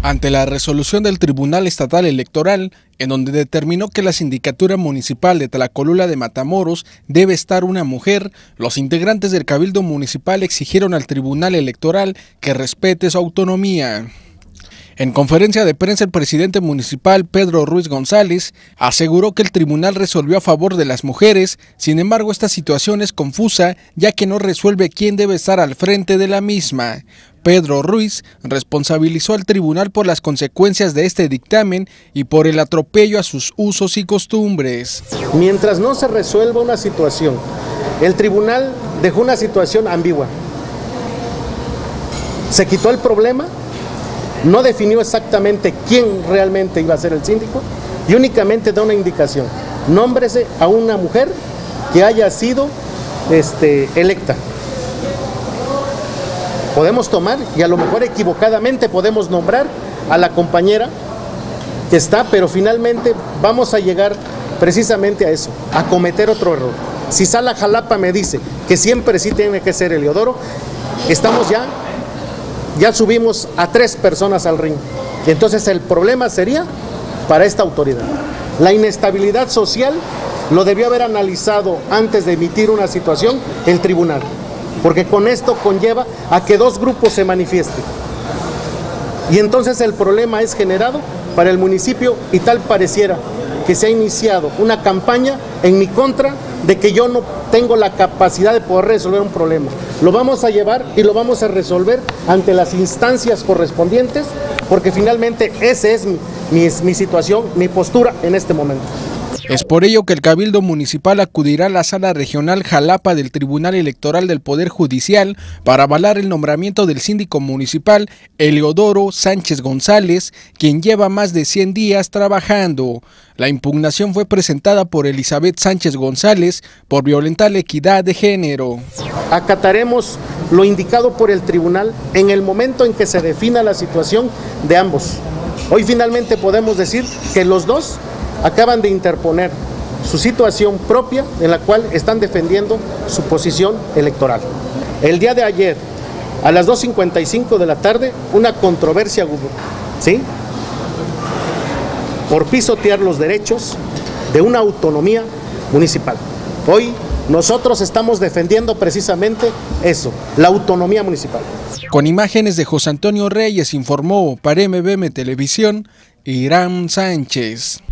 Ante la resolución del Tribunal Estatal Electoral, en donde determinó que la sindicatura municipal de Tlacolula de Matamoros debe estar una mujer, los integrantes del Cabildo Municipal exigieron al Tribunal Electoral que respete su autonomía. En conferencia de prensa, el presidente municipal, Pedro Ruiz González, aseguró que el tribunal resolvió a favor de las mujeres. Sin embargo, esta situación es confusa, ya que no resuelve quién debe estar al frente de la misma. Pedro Ruiz responsabilizó al tribunal por las consecuencias de este dictamen y por el atropello a sus usos y costumbres. Mientras no se resuelva una situación, el tribunal dejó una situación ambigua. Se quitó el problema, no definió exactamente quién realmente iba a ser el síndico y únicamente da una indicación: nómbrese a una mujer que haya sido electa. Podemos tomar, y a lo mejor equivocadamente podemos nombrar a la compañera que está, pero finalmente vamos a llegar precisamente a eso, a cometer otro error. Si Sala Jalapa me dice que siempre sí tiene que ser Eliodoro, estamos ya subimos a 3 personas al ring. Y entonces el problema sería para esta autoridad. La inestabilidad social lo debió haber analizado antes de emitir una situación el tribunal, porque con esto conlleva a que 2 grupos se manifiesten. Y entonces el problema es generado para el municipio y tal pareciera que se ha iniciado una campaña en mi contra de que yo no tengo la capacidad de poder resolver un problema. Lo vamos a llevar y lo vamos a resolver ante las instancias correspondientes, porque finalmente esa es mi situación, mi postura en este momento. Es por ello que el Cabildo Municipal acudirá a la Sala Regional Jalapa del Tribunal Electoral del Poder Judicial para avalar el nombramiento del síndico municipal Eliodoro Sánchez González, quien lleva más de 100 días trabajando. La impugnación fue presentada por Elizabeth Sánchez González por violentar la equidad de género. Acataremos lo indicado por el tribunal en el momento en que se defina la situación de ambos. Hoy finalmente podemos decir que los dos acaban de interponer su situación propia en la cual están defendiendo su posición electoral. El día de ayer, a las 2:55 de la tarde, una controversia, ¿sí?, por pisotear los derechos de una autonomía municipal. Hoy nosotros estamos defendiendo precisamente eso, la autonomía municipal. Con imágenes de José Antonio Reyes, informó para MBM Televisión, Irán Sánchez.